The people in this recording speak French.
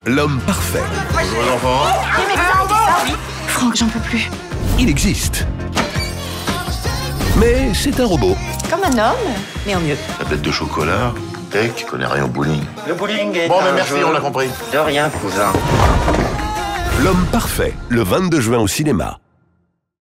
l'homme parfait. Bonjour les enfants. Franck, j'en peux plus. Il existe. Mais c'est un robot. Comme un homme, mais en mieux. Tablette de chocolat. Tech, je connais rien au bowling. Le bowling est Bon, mais un merci, jeu on a compris. de rien, cousin. L'homme parfait, le 22 juin au cinéma.